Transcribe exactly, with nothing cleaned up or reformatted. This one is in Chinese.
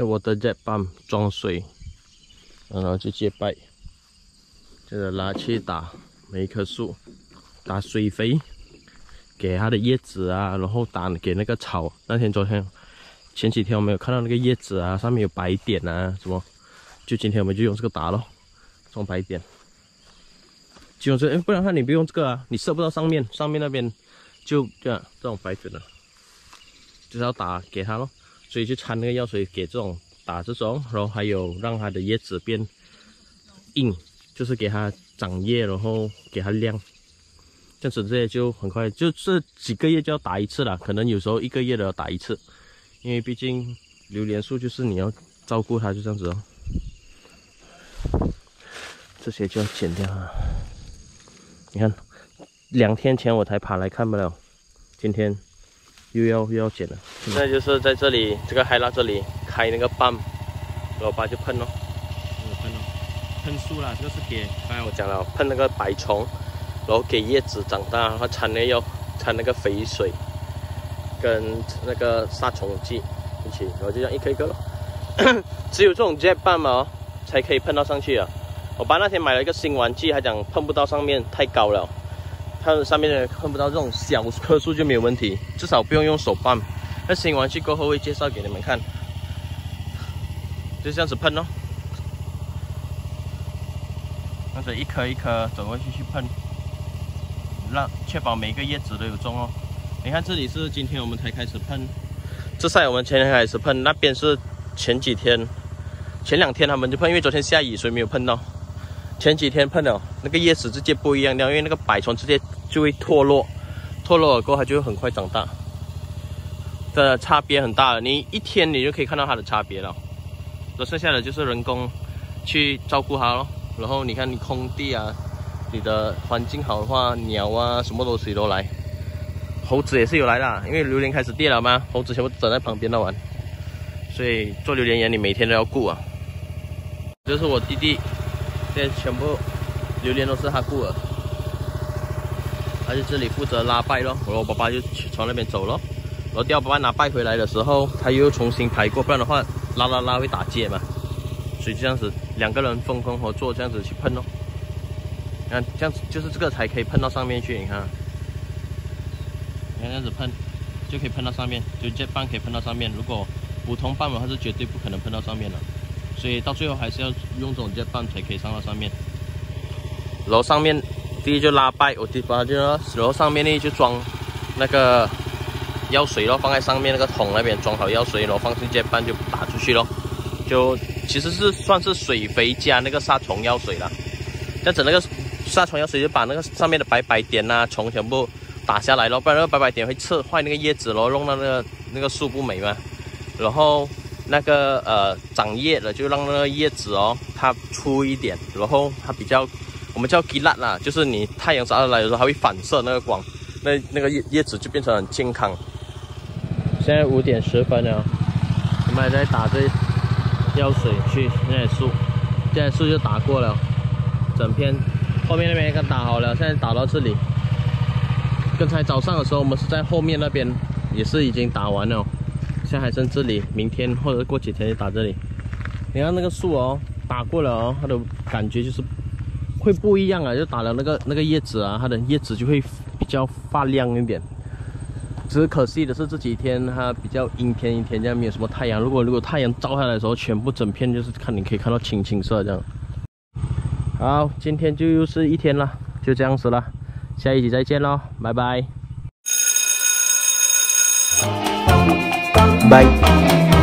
我的 jet pump 装水，然后就接拜，接着拿去打每一棵树，打水肥，给它的叶子啊，然后打给那个草。那天昨天前几天我们有看到那个叶子啊，上面有白点啊什么，就今天我们就用这个打咯，装白点。就用这个，哎，不然的话你不用这个啊，你射不到上面，上面那边就这样这种白点了，就是要打给它咯。所以就掺那个药水给这种打这种，然后还有让它的叶子变硬，就是给它长叶，然后给它亮，这样子这些就很快，就这几个月就要打一次了，可能有时候一个月都要打一次，因为毕竟榴莲树就是你要照顾它，就这样子哦。这些就要剪掉啊！你看，两天前我才爬来看不了，今天又要又要剪了。现在就是在这里，这个海拉这里开那个泵，老爸就喷咯，喷咯，喷树啦。这个是给刚才我讲了，喷那个白虫，然后给叶子长大，然后掺那药，掺那个肥水，跟那个杀虫剂一起，然后就这样一颗一颗咯。只有这种 jet pump 哦，才可以喷到上去啊。我爸那天买了一个新玩具，他讲碰不到上面太高了。它上面的碰不到这种小棵树就没有问题，至少不用用手泵。那新玩具过后会介绍给你们看，就这样子喷咯，或者一颗一颗走过去去喷，让确保每个叶子都有种哦。你看这里是今天我们才开始喷，这晒我们前天开始喷，那边是前几天、前两天他们就喷，因为昨天下雨所以没有喷到。前几天喷了，那个叶子直接不一样掉，因为那个白虫直接就会脱落，脱落了过后它就会很快长大，的差别很大了。你一天你就可以看到它的差别了。那剩下的就是人工去照顾它咯。然后你看你空地啊，你的环境好的话，鸟啊什么东西都来，猴子也是有来的，因为榴莲开始跌了嘛，猴子全部等在旁边那玩，所以做榴莲园你每天都要顾啊。这是我弟弟。现在全部榴莲都是他顾了，他就这里负责拉拜咯，然后我爸爸就从那边走咯，然后第二爸爸拿拜回来的时候，他又重新排过，不然的话拉拉拉会打结嘛，所以这样子两个人分工合作，这样子去喷咯。你看这样子就是这个才可以喷到上面去，你看，你看这样子喷就可以喷到上面，就这棒可以喷到上面，如果普通棒的话是绝对不可能喷到上面的。所以到最后还是要用这种jet pump才可以上到上面。然后上面第一就拉拜，我第八就然后上面呢就装那个药水咯，放在上面那个桶那边装好药水，然后放进jet pump就打出去咯。就其实是算是水肥加那个杀虫药水啦。这样子那个杀虫药水就把那个上面的白白点啊虫全部打下来咯，不然那个白白点会刺坏那个叶子咯，弄到那个那个树不美嘛。然后。那个呃长叶了，就让那个叶子哦它粗一点，然后它比较我们叫 kilat 啦，就是你太阳照下来的时候，它会反射那个光，那那个叶叶子就变成很健康。现在五点十分了，我们还在打这药水去那些树，现在树就打过了，整片后面那边也打好了，现在打到这里。刚才早上的时候，我们是在后面那边也是已经打完了。现在还剩这里，明天或者过几天就打这里。你看那个树哦，打过了哦，它的感觉就是会不一样啊，就打了那个那个叶子啊，它的叶子就会比较发亮一点。只是可惜的是这几天它比较阴天阴天，这样没有什么太阳。如果如果太阳照下来的时候，全部整片就是看你可以看到青青色这样。好，今天就又是一天了，就这样子了，下一集再见咯，拜拜。Bye.